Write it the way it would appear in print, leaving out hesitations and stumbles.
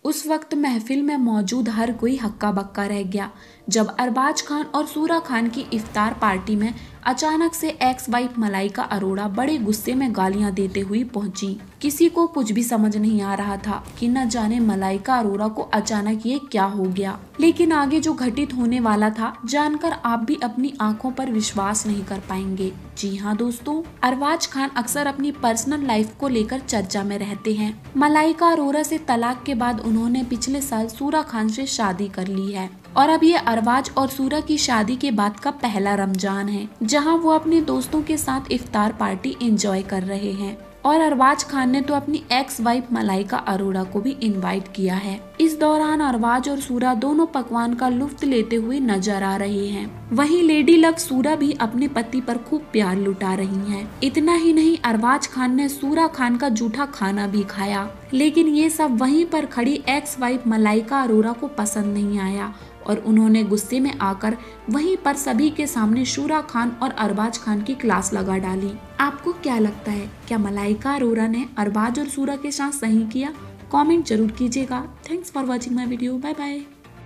उस वक्त महफिल में मौजूद हर कोई हक्का बक्का रह गया जब अरबाज खान और सूरा खान की इफ्तार पार्टी में अचानक से एक्स वाइफ मलाइका अरोड़ा बड़े गुस्से में गालियां देते हुई पहुंची। किसी को कुछ भी समझ नहीं आ रहा था कि न जाने मलाइका अरोड़ा को अचानक ये क्या हो गया, लेकिन आगे जो घटित होने वाला था जानकर आप भी अपनी आंखों पर विश्वास नहीं कर पाएंगे। जी हाँ दोस्तों, अरबाज खान अक्सर अपनी पर्सनल लाइफ को लेकर चर्चा में रहते हैं। मलाइका अरोड़ा से तलाक के बाद उन्होंने पिछले साल सूरा खान से शादी कर ली है और अब ये अरबाज और सूरा की शादी के बाद का पहला रमजान है जहां वो अपने दोस्तों के साथ इफ्तार पार्टी एंजॉय कर रहे हैं और अरबाज खान ने तो अपनी एक्स वाइफ मलाइका अरोड़ा को भी इनवाइट किया है। इस दौरान अरबाज और सूरा दोनों पकवान का लुत्फ लेते हुए नजर आ रहे हैं। वहीं लेडी लव सूरा भी अपने पति पर खूब प्यार लुटा रही हैं। इतना ही नहीं, अरबाज खान ने सूरा खान का जूठा खाना भी खाया, लेकिन ये सब वहीं पर खड़ी एक्स वाइफ मलाइका अरोड़ा को पसंद नहीं आया और उन्होंने गुस्से में आकर वहीं पर सभी के सामने सूरा खान और अरबाज खान की क्लास लगा डाली। आपको क्या लगता है, क्या मलाइका अरोड़ा ने अरबाज और सूरा के साथ सही किया? कमेंट जरूर कीजिएगा। Thanks for watching my video. Bye bye.